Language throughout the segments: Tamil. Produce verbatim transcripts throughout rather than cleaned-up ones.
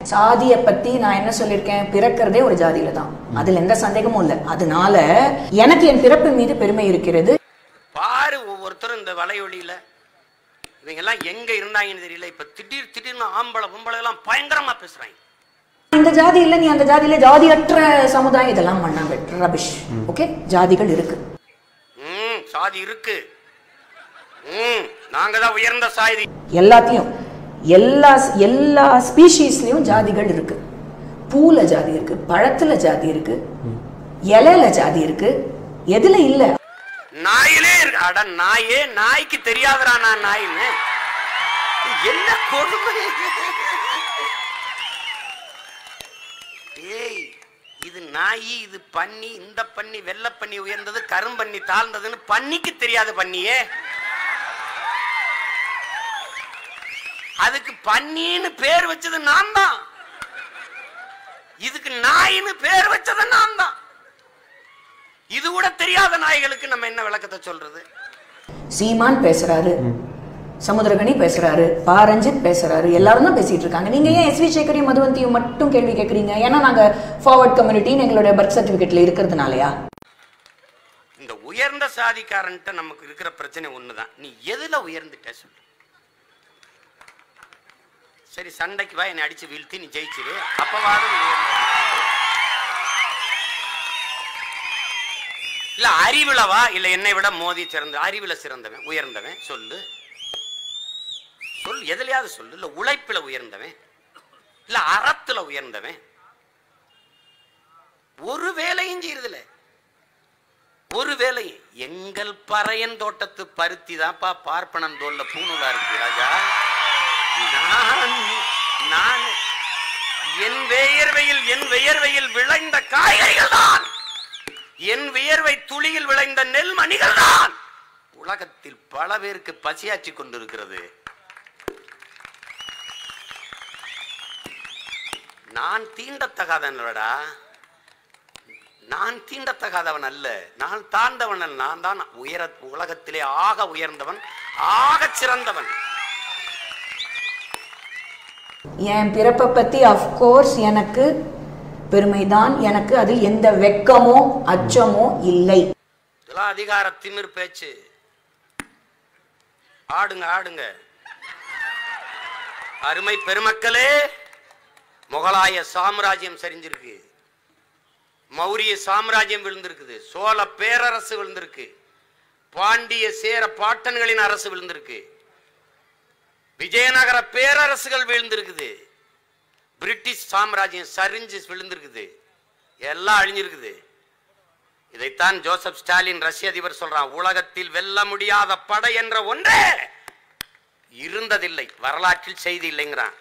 சாதியை பத்தி நான் என்ன சொல்லியிருக்கேன், பிறக்கிறதே ஒரு ஜாதியில தான், அதுல எந்த சந்தேகமும் இல்லை. அதனால எனக்கு என் பிறப்பு மீது பெருமை இருக்கிறது. பாரு ஒவ்வொருத்தரும் இந்த வலையொலியில இவங்க எல்லாம் எங்க இருந்தாங்கன்னு தெரியல, இப்ப திடீர் திடீர்னு ஆம்பளை பொம்பளை எல்லாம் பயங்கரமா பேசுறாங்க. இந்த ஜாதி இல்ல, நீ அந்த ஜாதியில ஜாதியற்ற சமுதாயம், இதெல்லாம் பண்ணாங்க ரபிஷ். ஓகே, ஜாதிகள் இருக்கு, ம் சாதி இருக்கு, ம் நாங்க தான் உயர்ந்த சாதி. எல்லாத்தையும் எல்லா எல்லா ஸ்பீஷீஸ்லயும் ஜாதிகள் இருக்கு. பூல ஜாதி இருக்கு, பழத்துல ஜாதி இருக்கு, இலையில ஜாதி இருக்கு, எதுல இல்ல? நாயிலே இருக்கு. அட நாயே, நாய்க்கு தெரியாதரா நான் நாயின்னு, என்ன கொடுமை. ஏய் இது நாய், இது பன்னி, இந்த பன்னி வெள்ளை பன்னி உயர்ந்தது, கரும்பன்னி தாழ்ந்ததுன்னு பன்னிக்கு தெரியாத பன்னியே. அதுக்கு பன்னின்னு பேர் வச்சது நான் தான், இதுக்கு நாயின்னு பேர் வச்சது நான் தான். இது கூட தெரியாத நாய்களுக்கு நம்ம என்ன விளக்கத்தை சொல்றது? சீமான் பேசுறாரு, சமுத்திரகனி பேசுறாரு, பாரஞ்சித் பேசுறாரு, எல்லாரும் தான் பேசிட்டு இருக்காங்க. நீங்க ஏன் எஸ் வி சேகரையும் மதுவந்தியும் மட்டும் கேள்வி கேட்கறீங்க? ஏன்னா நாங்க ஃபார்வர்ட் கம்யூனிட்டின்னு எங்களுடைய பர்த் சர்டிபிகேட்ல இருக்கிறதுனாலயா? இந்த உயர்ந்த சாதிக்காரன்ட்ட நமக்கு இருக்கிற பிரச்சனை ஒண்ணுதான், நீ எதுல உயர்ந்துட்ட சொல்லு. சரி சண்டைக்கு வா, என்னை அடிச்சு வீழ்த்தி நீ ஜெயிச்சிரு, அப்பவாது இல்ல அறிவுலவா, இல்ல என்னை விட மோதி சிறந்த அறிவுல சிறந்தவன் உயர்ந்தவன் சொல்லு, சொல் எதுலையாவது சொல்லு. இல்ல உழைப்புல உயர்ந்தவன், இல்ல அறத்துல உயர்ந்தவன், ஒரு வேலையும் செய்யறதுல ஒரு வேலையும். எங்கள் பறையன் தோட்டத்து பருத்தி தான்ப்பா பார்ப்பனன் தோல்ல பூணுலா இருக்கு ராஜா. நான் நான் என் வியர்வையில் என் வியர்வையில் விளைந்த காய்கறிகள் தான், என் வியர்வை துளியில் விளைந்த நெல் மணிகள் தான் உலகத்தில் பல பேருக்கு பசியாற்றி கொண்டிருக்கிறது. நான் தீண்டத்தகாதவனடா, நான் தீண்டத்தகாதவன் அல்ல, நான் தாழ்ந்தவன் அல்ல, நான் தான் உயர உலகத்திலே ஆக உயர்ந்தவன், ஆக சிறந்தவன். என் பிறப்பை பத்தி அஃப்கோர்ஸ் எனக்கு பெருமைதான், எனக்கு அதில் எந்த வெக்கமோ அச்சமோ இல்லை. இதெல்லாம் அதிகார திமிர் பேச்சு. ஆடுங்க ஆடுங்க. அருமை பெருமக்களே, முகலாய சாம்ராஜ்யம் சரிஞ்சிருக்கு, மௌரிய சாம்ராஜ்யம் விழுந்திருக்குது, சோழ பேரரசு விழுந்திருக்கு, பாண்டிய சேர பாட்டன்களின் அரசு விழுந்திருக்கு, விஜயநகர பேரரசுகள் விழுந்திருக்குது, பிரிட்டிஷ் சாம்ராஜ்யம் சரிஞ்சு விழுந்திருக்குது, எல்லாம் அழிஞ்சிருக்குது. இதைத்தான் ஜோசப் ஸ்டாலின் ரஷ்ய அதிபர் சொல்றான், உலகத்தில் வெல்ல முடியாத படை என்ற ஒன்றே இருந்ததில்லை, வரலாற்றில் செய்தி இல்லைங்கிறான்.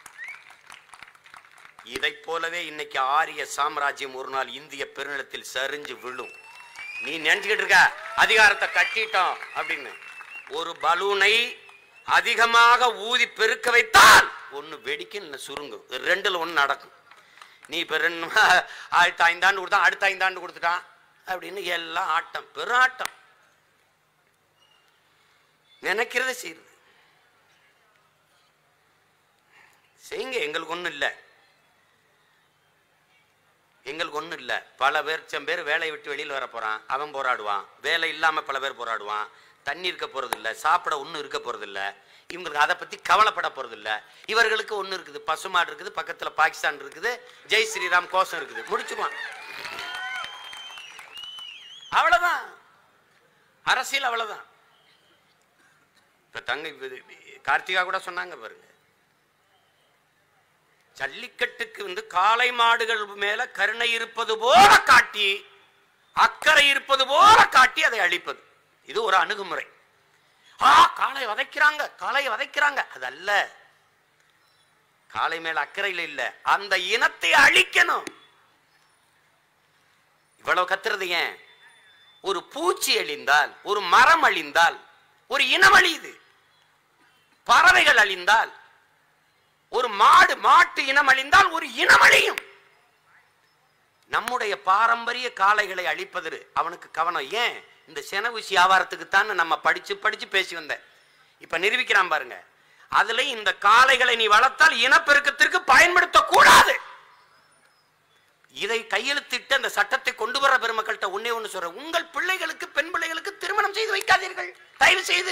இதை போலவே இன்னைக்கு ஆரிய சாம்ராஜ்யம் ஒரு நாள் இந்திய பெருநிலத்தில் சரிஞ்சு விழும். நீ நினைச்சுக்கிட்டு இருக்க அதிகாரத்தை கட்டிட்டோம் அப்படின்னு. ஒரு பலூனை அதிகமாக ஊதி பெருக்க வைத்தால் ஒன்னு வெடிக்கும், சுருங்கும், ரெண்டுல ஒன்னு நடக்கும். நீ இப்ப ரெண்டு அடுத்த ஐந்தாண்டு கொடுத்தா அடுத்த ஐந்தாண்டு கொடுத்துட்டான் அப்படின்னு எல்லாம் ஆட்டம், பெரும் ஆட்டம். நினைக்கிறத செய்யுது, செய்யுங்க. எங்களுக்கு ஒண்ணும் இல்லை, எங்களுக்கு ஒண்ணும் இல்லை. பல பேர் செம் பேர் வேலையை விட்டு வெளியில் வர போறான், அவன் போராடுவான். வேலை இல்லாம பல பேர் போராடுவான். தண்ணி இருக்க போறது இல்லை, சாப்பிட ஒன்றும் இருக்க போறது இல்லை. இவங்களுக்கு அதை பத்தி கவலைப்பட போறது இல்லை. இவர்களுக்கு ஒண்ணு இருக்குது, பசுமாடு இருக்குது, பக்கத்துல பாகிஸ்தான் இருக்குது, ஜெய் ஸ்ரீராம் கோஷம் இருக்குது, முடிச்சுக்குவான். அவ்வளவுதான் அரசியல், அவ்வளவுதான். இப்ப தங்க கார்த்திகா கூட சொன்னாங்க பாருங்க, ஜல்லிக்கட்டுக்கு வந்து காளை மாடுகள் மேல கருணை இருப்பது போல காட்டி, அக்கறை இருப்பது போல காட்டி அதை அழிப்பது, இது ஒரு அணுகுமுறை. ஆ காளை வதைக்கிறாங்க, காளை வதைக்கிறாங்க, அதல்ல. காளை மேல அக்கறையில் இல்ல, அந்த இனத்தை அழிக்கணும். இவ்வளவு கத்துறது ஏன்? ஒரு பூச்சி அழிந்தால், ஒரு மரம் அழிந்தால் ஒரு இனம் அழியுது. பறவைகள் அழிந்தால், ஒரு மாடு மாட்டு இனம் அழிந்தால் ஒரு இனம் அழியும். நம்முடைய பாரம்பரிய காளைகளை அழிப்பது அவனுக்கு கவனம். ஏன்? இந்த செனவுசி வியாபாரத்துக்கு தான் நம்ம படிச்சு படிச்சு பேசி வந்த. இப்ப நிரூபிக்கிறான் பாருங்க. அதுல இந்த காளைகளை நீ வளர்த்தால் இனப்பெருக்கத்திற்கு பயன்படுத்த கையெழுத்திட்டு அந்த சட்டத்தை கொண்டு வர பெருமக்கள்கிட்ட ஒன்னே ஒன்று சொல்றேன், உங்கள் பிள்ளைகளுக்கு பெண் பிள்ளைகளுக்கு திருமணம் செய்து வைக்காதீர்கள் தயவு செய்து.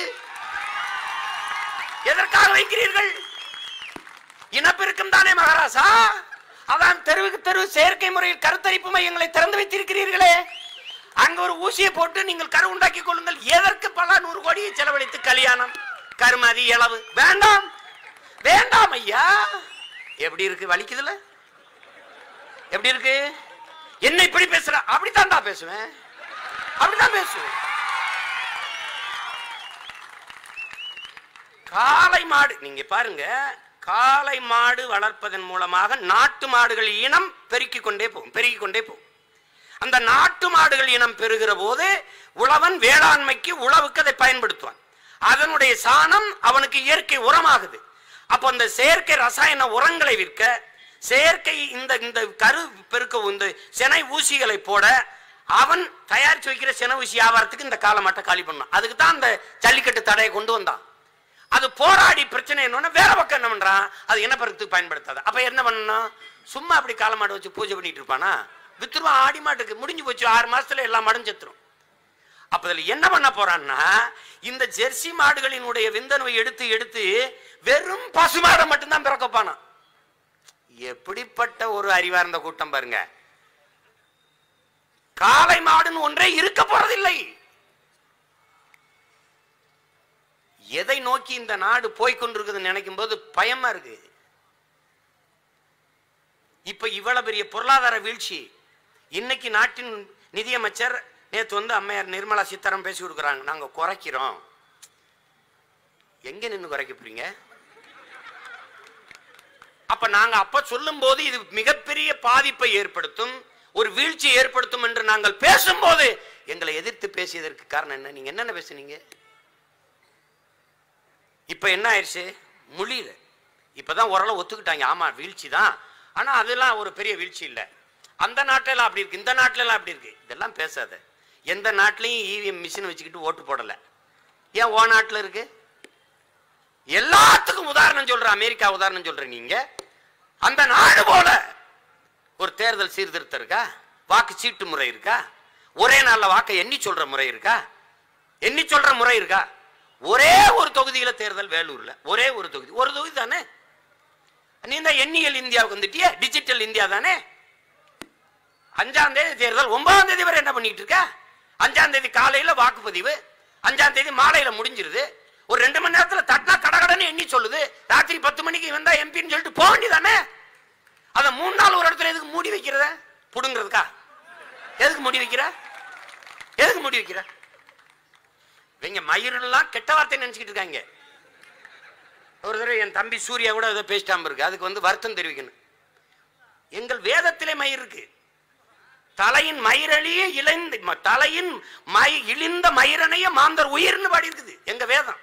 எதற்காக வைக்கிறீர்கள்? இனப்பெருக்கம் தானே மகாராசா. அதான் தெருவுக்கு தெருவு செயற்கை முறையில் கருத்தரிப்பு மையங்களை திறந்து வைத்திருக்கிறீர்களே, அங்க ஒரு ஊசியை போட்டு நீங்கள் கரு உண்டாக்கி கொள்ளுங்கள். எதற்கு பல நூறு கோடியை செலவழித்து கல்யாணம் கருமதி இளவு? வேண்டாம் வேண்டாம் ஐயா. எப்படி இருக்கு? வலிக்குதுல? எப்படி இருக்கு? என்ன இப்படி பேசுற? அப்படித்தான்டா பேசுவேன், அப்படித்தான் பேசுவேன். காளை மாடு நீங்க பாருங்க, காளை மாடு வளர்ப்பதன் மூலமாக நாட்டு மாடுகள் இனம் பெருக்கிக் கொண்டே போகும் பெருக்கிக் கொண்டே போகும். அந்த நாட்டு மாடுகள் இனம் பெருகிற போது உழவன் வேளாண்மைக்கு உழவுக்கு அதை பயன்படுத்துவான். அதனுடைய சாணம் அவனுக்கு இயற்கை உரமாகுது. அப்போ அந்த செயற்கை ரசாயன உரங்களை விற்க, செயற்கை இந்த இந்த கரு பெருக்க இந்த செனை ஊசிகளை போட அவன் தயாரிச்சு வைக்கிற செனை ஊசி வியாபாரத்துக்கு இந்த காலமாட்டை காலி பண்ணான். அதுக்கு தான் அந்த ஜல்லிக்கட்டு தடையை கொண்டு வந்தான். அது போராடி பிரச்சனை என்ன வேற பக்கம் என்ன பண்றான், அது இனப்பெருக்கத்துக்கு பயன்படுத்தாது. அப்ப என்ன பண்ணணும்? சும்மா அப்படி காலமாடு வச்சு பூஜை பண்ணிட்டு இருப்பானா? வித்துருவான். ஆடி மாட்டுக்கு முடிஞ்சு போச்சு, ஆறு மாசத்துல எல்லா மாடும் செத்துரும். அப்ப இதுல என்ன பண்ண போறான்னா, இந்த ஜெர்சி மாடுகளினுடைய விந்தணுவை எடுத்து எடுத்து வெறும் பசுமாடை மட்டும்தான் பிறக்கப்பானா. எப்படிப்பட்ட ஒரு அறிவார்ந்த கூட்டம் பாருங்க. காளை மாடுன்னு ஒன்றே இருக்க போறதில்லை. எதை நோக்கி இந்த நாடு போய்கொண்டிருக்குதுன்னு நினைக்கும் போது பயமா இருக்கு. இப்ப இவ்வளவு பெரிய பொருளாதார வீழ்ச்சி. இன்னைக்கு நாட்டின் நிதியமைச்சர் நேற்று வந்து அம்மையார் நிர்மலா சீதாராமன் பேசி கொடுக்குறாங்க, நாங்க குறைக்கிறோம். எங்க நின்று குறைக்க போறீங்க? அப்ப நாங்க அப்ப சொல்லும் போது இது மிகப்பெரிய பாதிப்பை ஏற்படுத்தும், ஒரு வீழ்ச்சி ஏற்படுத்தும் என்று நாங்கள் பேசும்போது எங்களை எதிர்த்து பேசியதற்கு காரணம் என்ன? நீங்க என்னென்ன பேசுனீங்க? இப்ப என்ன ஆயிடுச்சு? முடியல. இப்பதான் ஓரளவு ஒத்துக்கிட்டாங்க, ஆமா வீழ்ச்சி தான், ஆனா அதெல்லாம் ஒரு பெரிய வீழ்ச்சி இல்லை. அந்த நாட்டில அப்படி இருக்கு, இந்த நாட்டில அப்படி இருக்கு. இதெல்லாம் பேசாத. எந்த நாட்டிலையும் இவிஎம் மிஷின் வச்சுக்கிட்டு ஓட்டு போடல. ஏன் ஓ நாட்டில் இருக்கு? எல்லாத்துக்கும் உதாரணம் சொல்ற அமெரிக்கா உதாரணம் சொல்ற நீங்க. அந்த நாடு போல ஒரு தேர்தல் சீர்திருத்தம் இருக்கா? வாக்கு சீட்டு முறை இருக்கா? ஒரே நாள்ல வாக்கை எண்ணி சொல்ற முறை இருக்கா? எண்ணி சொல்ற முறை இருக்கா? ஒரே ஒரு தொகுதியில தேர்தல் வேலூர்ல, ஒரே ஒரு தொகுதி, ஒரு தொகுதி தானே. நீ தான் எண்ணியல் இந்தியாவுக்கு வந்துட்டிய, டிஜிட்டல் இந்தியா தானே. அஞ்சாம் தேதி தேர்தல், ஒன்பதாம் தேதி வரை என்ன பண்ணிட்டு இருக்க? அஞ்சாம் தேதி காலையில வாக்குப்பதிவு, அஞ்சாம் தேதி மாலையில முடிஞ்சிருது. ஒரு ரெண்டு மணி நேரத்துல தட்டினா கடகடன்னு எண்ணி சொல்லுது. ராத்திரி பத்து மணிக்கு வந்தா எம்பின்னு சொல்லிட்டு போக வேண்டியதானே. அதை மூணு நாள் ஒரு இடத்துல எதுக்கு மூடி வைக்கிறத? புடுங்கிறதுக்கா? எதுக்கு மூடி வைக்கிற? எதுக்கு மூடி வைக்கிற? இவங்க மயிரெல்லாம் கெட்ட வார்த்தை நினைச்சுக்கிட்டு இருக்காங்க. ஒரு தடவை என் தம்பி சூர்யா கூட ஏதோ பேசிட்டாம இருக்கு, அதுக்கு வந்து வருத்தம் தெரிவிக்கணும். எங்கள் வேதத்திலே மயிர் இருக்கு. தலையின் மயிரழிய இழந்து தலையின் மய் இழிந்த மயிரனைய மாந்தர் உயிர்னு பாடி இருக்குது எங்க வேதம்.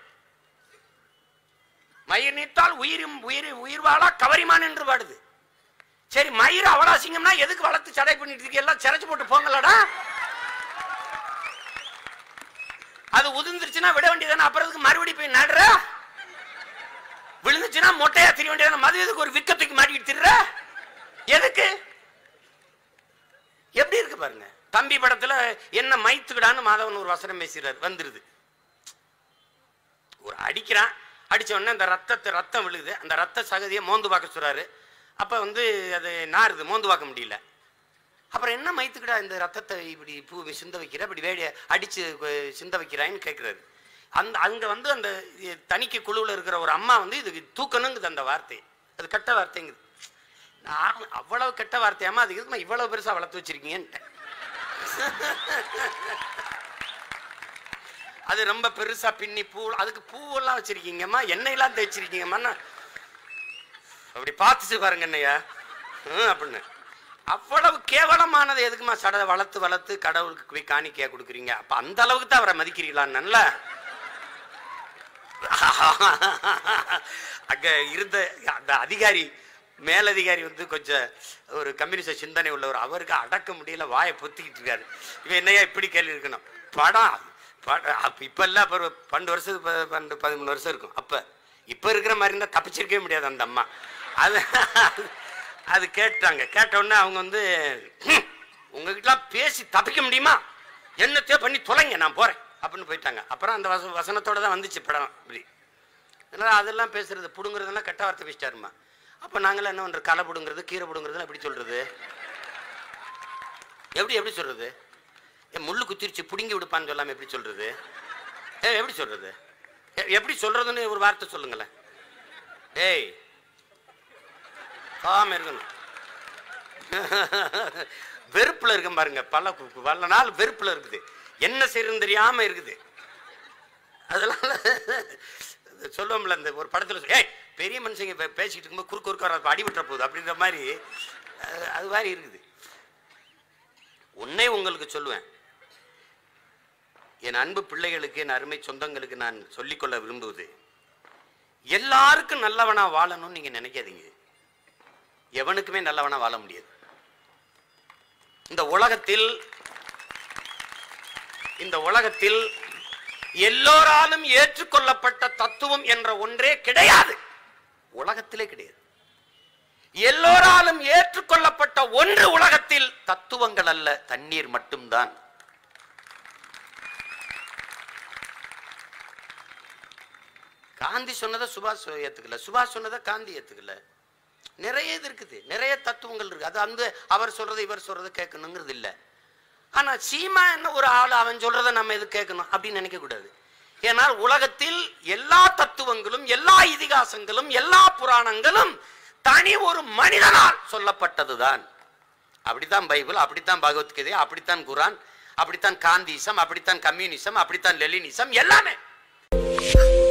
மயிர் நீத்தால் உயிரும் உயிர் உயிர் வாழா கவரிமான் என்று பாடுது. சரி, மயிர் அவலாசிங்கம்னா எதுக்கு வளர்த்து சடை பண்ணிட்டு இருக்கு? எல்லாம் சிறைச்சு போட்டு போங்களடா. அது உதிர்ந்துருச்சுன்னா விட வேண்டியதானே. அப்புறம் மறுபடியும் போய் நடுற, விழுந்துச்சுன்னா மொட்டையா திரிய வேண்டியதானே. மது எதுக்கு ஒரு விக்கத்துக்கு மாட்டிட்டு திர்ற? எதுக்கு? எப்படி இருக்கு பாருங்க. தம்பி படத்துல என்ன மைத்துக்கிடான்னு மாதவன் ஒரு வசனம் பேசுறாரு, வந்துருது. ஒரு அடிக்கிறான், அடிச்ச உடனே அந்த ரத்தத்தை ரத்தம் விழுகுது, அந்த ரத்த சகதியை மோந்து பார்க்க சொல்றாரு. அப்ப வந்து அது நாருது, மோந்து பார்க்க முடியல. அப்புறம் என்ன மைத்துக்கிடா இந்த ரத்தத்தை இப்படி பூ சிந்த வைக்கிற, இப்படி வேடிய அடிச்சு சிந்த வைக்கிறான்னு கேட்கிறாரு. அந்த அங்க வந்து அந்த தணிக்கை குழுவில் இருக்கிற ஒரு அம்மா வந்து இதுக்கு தூக்கணுங்குது அந்த வார்த்தை. அது கெட்ட வார்த்தைங்குது. நான் அவ்வளவு கெட்ட வார்த்தையாமா அதுக்கு எதுக்கு இவ்வளவு பெருசா வளர்த்து வச்சிருக்கீங்கன்னு. அது ரொம்ப பெருசா பின்னி பூ, அதுக்கு பூவெல்லாம் வச்சிருக்கீங்கம்மா, எண்ணெயெல்லாம் தேய்ச்சிருக்கீங்கம்மா. அப்படி பார்த்துச்சு பாருங்க என்னையா அப்படின்னு. அவ்வளவு கேவலமானது எதுக்குமா சட வளர்த்து வளர்த்து கடவுளுக்கு போய் காணிக்கையா கொடுக்குறீங்க? அப்ப அந்த அளவுக்கு தான் அவரை மதிக்கிறீங்களான்னு அங்க இருந்த அந்த அதிகாரி, மேலதிகாரி வந்து கொஞ்சம் ஒரு கம்யூனிஸ்ட் சிந்தனை உள்ளவர். அவருக்கு அடக்க முடியல, வாயை பொத்திக்கிட்டு இருக்காரு. இவன் என்னையா இப்படி கேள்வி இருக்கணும்? படம் இப்ப இல்ல, பன்னெண்டு வருஷம் பன்னெண்டு பதிமூணு வருஷம் இருக்கும். அப்ப இப்ப இருக்கிற மாதிரி இருந்தா தப்பிச்சிருக்கவே முடியாது அந்த அம்மா. அது அது கேட்டாங்க. கேட்ட உடனே அவங்க வந்து உங்ககிட்ட பேசி தப்பிக்க முடியுமா, என்னத்தையோ பண்ணி தொலைங்க, நான் போறேன் அப்படின்னு போயிட்டாங்க. அப்புறம் அந்த வச வசனத்தோட தான் வந்துச்சு படம். இப்படி அதனால அதெல்லாம் பேசுறது புடுங்குறதெல்லாம் கெட்ட வார்த்தை பேசிட்டாருமா. அப்போ நாங்களாம் என்ன பண்ணுறது, களை பிடுங்குறது கீரை பிடுங்குறதுலாம் எப்படி சொல்றது, எப்படி எப்படி சொல்றது, என் முள்ளு குத்திருச்சு பிடுங்கி விடுப்பான்னு சொல்லாமல் எப்படி சொல்றது, ஏ எப்படி சொல்றது, எப்படி சொல்றதுன்னு ஒரு வார்த்தை சொல்லுங்களேன். ஏய் காம இருக்கணும். வெறுப்புல இருக்க பாருங்க, பல பல நாள் வெறுப்புல இருக்குது, என்ன செய்யறதுன்னு தெரியாம இருக்குது. அதெல்லாம் சொல்லுவோம்ல இந்த ஒரு படத்துல, ஏய் பெரிய மனுஷங்க பேசிக்கிட்டு இருக்கும்போது குறுக்கு குறுக்க அடிபட்டுற போகுது அப்படின்ற மாதிரி அது மாதிரி இருக்குது. உன்னை உங்களுக்கு சொல்லுவேன், என் அன்பு பிள்ளைகளுக்கு, என் அருமை சொந்தங்களுக்கு நான் சொல்லிக்கொள்ள விரும்புவது, எல்லாருக்கும் நல்லவனா வாழணும்னு நீங்க நினைக்காதீங்க. எவனுக்குமே நல்லவனா வாழ முடியாது. இந்த உலகத்தில் இந்த உலகத்தில் எல்லோராலும் ஏற்றுக்கொள்ளப்பட்ட தத்துவம் என்ற ஒன்றே கிடையாது. உலகத்திலே கிடையாது. எல்லோராலும் ஏற்றுக்கொள்ளப்பட்ட ஒன்று உலகத்தில் தத்துவங்கள் அல்ல, தண்ணீர் மட்டும்தான். காந்தி சொன்னதை சுபாஷ் ஏத்துக்கல, சுபாஷ் சொன்னதை காந்தி ஏத்துக்கல. நிறைய இது இருக்குது, நிறைய தத்துவங்கள் இருக்கு. அது அந்த அவர் சொல்றது இவர் சொல்றது கேட்கணுங்கிறது இல்லை. ஆனா சீமா என்ன ஒரு ஆள், அவன் சொல்றதை நம்ம எது கேட்கணும் அப்படின்னு நினைக்க கூடாது. ஏனால் உலகத்தில் எல்லா தத்துவங்களும், எல்லா இதிகாசங்களும், எல்லா புராணங்களும் தனி ஒரு மனிதனால் சொல்லப்பட்டதுதான். அப்படித்தான் பைபிள், அப்படித்தான் பகவத்கீதை, அப்படித்தான் குரான், அப்படித்தான் காந்திசம், அப்படித்தான் கம்யூனிசம், அப்படித்தான் லெனினிசம், எல்லாமே.